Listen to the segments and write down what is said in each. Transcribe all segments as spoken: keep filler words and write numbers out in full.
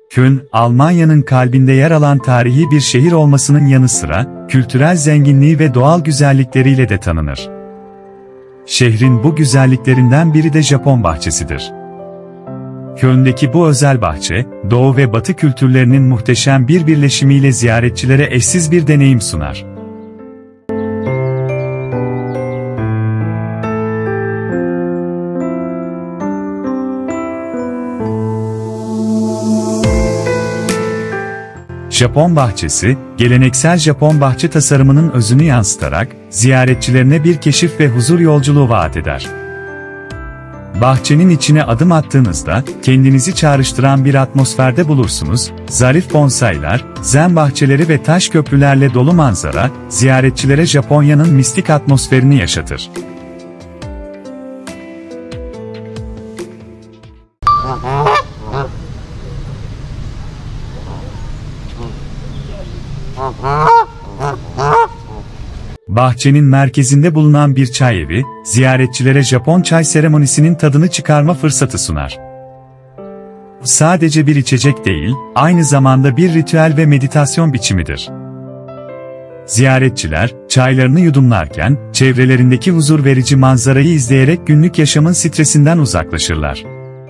Köln, Almanya'nın kalbinde yer alan tarihi bir şehir olmasının yanı sıra, kültürel zenginliği ve doğal güzellikleriyle de tanınır. Şehrin bu güzelliklerinden biri de Japon bahçesidir. Köln'deki bu özel bahçe, Doğu ve Batı kültürlerinin muhteşem bir birleşimiyle ziyaretçilere eşsiz bir deneyim sunar. Japon bahçesi, geleneksel Japon bahçe tasarımının özünü yansıtarak, ziyaretçilerine bir keşif ve huzur yolculuğu vaat eder. Bahçenin içine adım attığınızda, kendinizi çağrıştıran bir atmosferde bulursunuz, zarif bonsailer, zen bahçeleri ve taş köprülerle dolu manzara, ziyaretçilere Japonya'nın mistik atmosferini yaşatır. Bahçenin merkezinde bulunan bir çay evi, ziyaretçilere Japon çay seremonisinin tadını çıkarma fırsatı sunar. Sadece bir içecek değil, aynı zamanda bir ritüel ve meditasyon biçimidir. Ziyaretçiler, çaylarını yudumlarken, çevrelerindeki huzur verici manzarayı izleyerek günlük yaşamın stresinden uzaklaşırlar.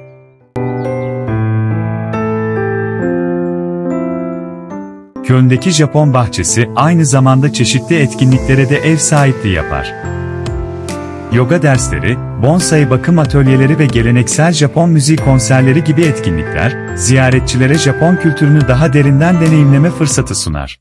Köln'deki Japon bahçesi aynı zamanda çeşitli etkinliklere de ev sahipliği yapar. Yoga dersleri, bonsai bakım atölyeleri ve geleneksel Japon müziği konserleri gibi etkinlikler, ziyaretçilere Japon kültürünü daha derinden deneyimleme fırsatı sunar.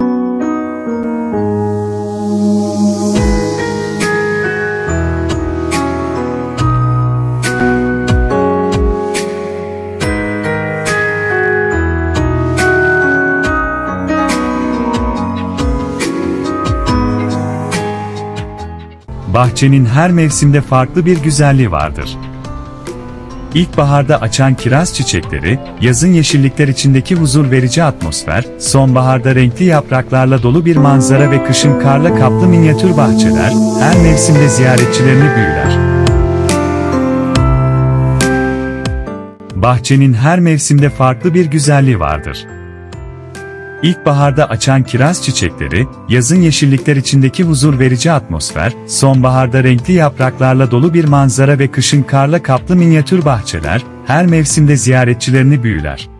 Bahçenin her mevsimde farklı bir güzelliği vardır. İlkbaharda açan kiraz çiçekleri, yazın yeşillikler içindeki huzur verici atmosfer, sonbaharda renkli yapraklarla dolu bir manzara ve kışın karla kaplı minyatür bahçeler, her mevsimde ziyaretçilerini büyüler. Bahçenin her mevsimde farklı bir güzelliği vardır. İlkbaharda açan kiraz çiçekleri, yazın yeşillikler içindeki huzur verici atmosfer, sonbaharda renkli yapraklarla dolu bir manzara ve kışın karla kaplı minyatür bahçeler, her mevsimde ziyaretçilerini büyüler.